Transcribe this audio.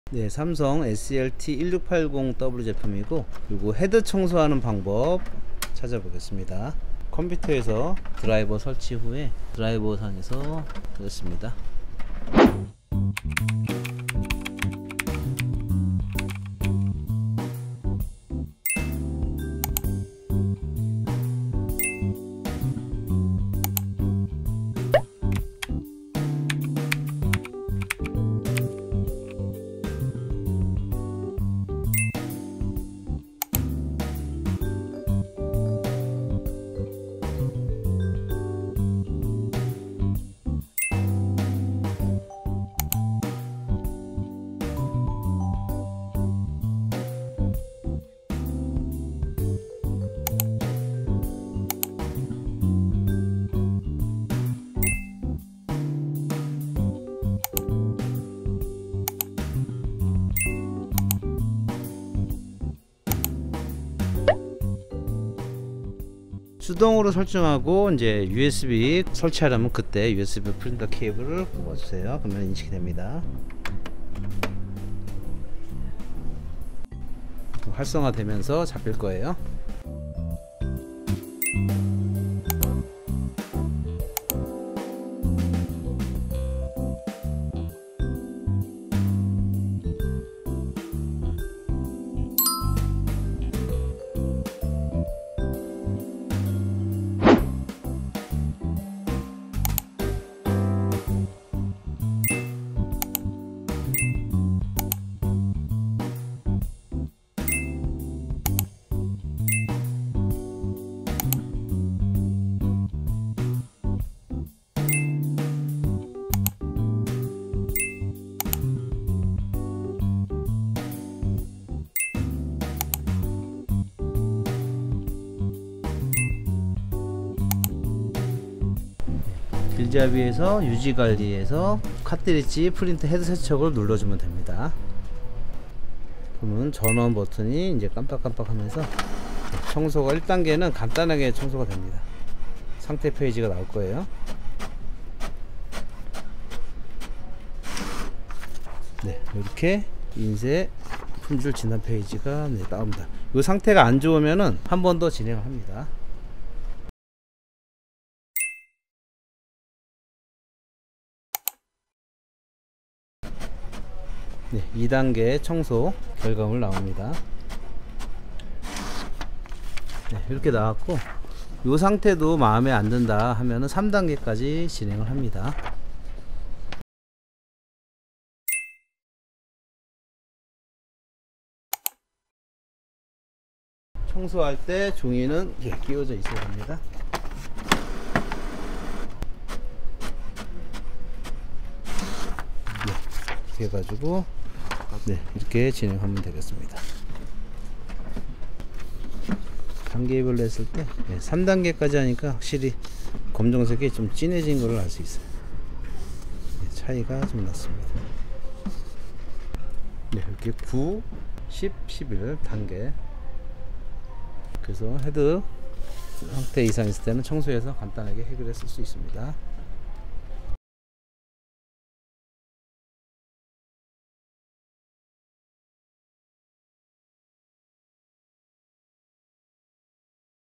네, 삼성 SLT1680W 제품이고, 그리고 헤드 청소하는 방법 찾아보겠습니다. 컴퓨터에서 드라이버 설치 후에 드라이버 상에서 그렇습니다. 수동으로 설정하고 이제 USB 설치하려면 그때 USB 프린터 케이블을 뽑아주세요. 그러면 인식이 됩니다. 활성화되면서 잡힐 거예요. 길잡이에서 유지관리에서 카트리지 프린트 헤드 세척을 눌러주면 됩니다. 그러면 전원 버튼이 이제 깜빡깜빡 하면서 청소가 1단계는 간단하게 청소가 됩니다. 상태 페이지가 나올 거예요. 네, 이렇게 인쇄 품질 진단 페이지가 나옵니다. 이 상태가 안 좋으면은 한 번 더 진행을 합니다. 네, 2단계 청소 결과물 나옵니다. 네, 이렇게 나왔고, 이 상태도 마음에 안 든다 하면은 3단계까지 진행을 합니다. 청소할 때 종이는 이렇게 끼워져 있어야 합니다. 네, 이렇게 해가지고 네, 이렇게 진행하면 되겠습니다. 단계별로 했을 때 3단계까지 하니까 확실히 검정색이 좀 진해진 것을 알 수 있어요. 차이가 좀 났습니다. 네, 이렇게 9, 10, 11 단계. 그래서 헤드 상태 이상 있을 때는 청소해서 간단하게 해결했을 수 있습니다.